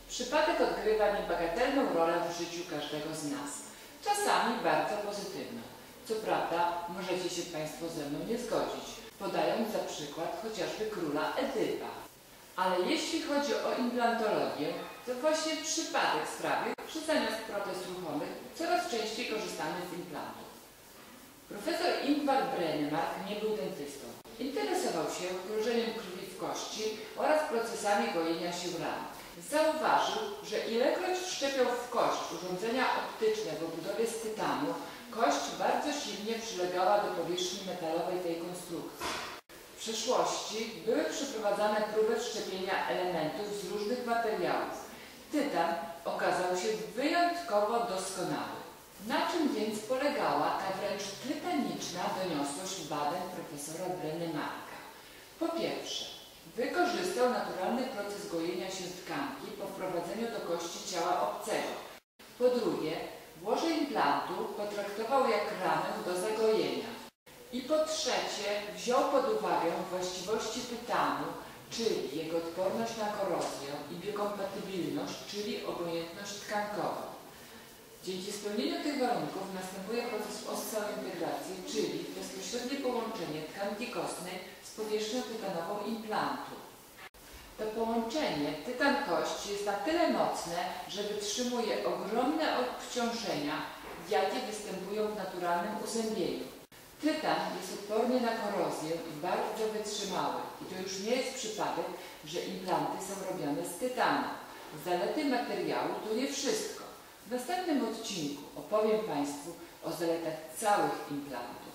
Przypadek odgrywa niebagatelną rolę w życiu każdego z nas. Czasami bardzo pozytywną. Co prawda, możecie się Państwo ze mną nie zgodzić, podając za przykład chociażby króla Edypa. Ale jeśli chodzi o implantologię, to właśnie przypadek sprawił, że zamiast protez ruchomych coraz częściej korzystamy z implantów. Profesor Ingvar Brennemark nie był dentystą. Interesował się krążeniem krwi w kości oraz procesami gojenia się ran. Zauważył, że ilekroć wszczepiał w kość urządzenia optyczne w obudowie z tytanu, kość bardzo silnie przylegała do powierzchni metalowej tej konstrukcji. W przeszłości były przeprowadzane próby wszczepienia elementów z różnych materiałów. Tytan okazał się wyjątkowo doskonały. Na czym więc polegała ta wręcz tytaniczna doniosłość badań profesora Brennemarka? Po pierwsze, wykorzystał naturalny proces gojenia się tkanki po wprowadzeniu do kości ciała obcego. Po drugie, włoże implantu potraktował jak ramę do zagojenia. I po trzecie, wziął pod uwagę właściwości tytanu, czyli jego odporność na korozję i biokompatybilność, czyli obojętność tkankową. Dzięki spełnieniu tych warunków następuje proces osteointegracji, czyli bezpośrednie połączenie tkanki kostnej z powierzchnią tytanową implantu. To połączenie tytan-kość jest na tyle mocne, że wytrzymuje ogromne obciążenia, jakie występują w naturalnym uzębieniu. Tytan jest odporny na korozję i bardzo wytrzymały. I to już nie jest przypadek, że implanty są robione z tytanu. Zalety materiału to nie wszystko. W następnym odcinku opowiem Państwu o zaletach całych implantów.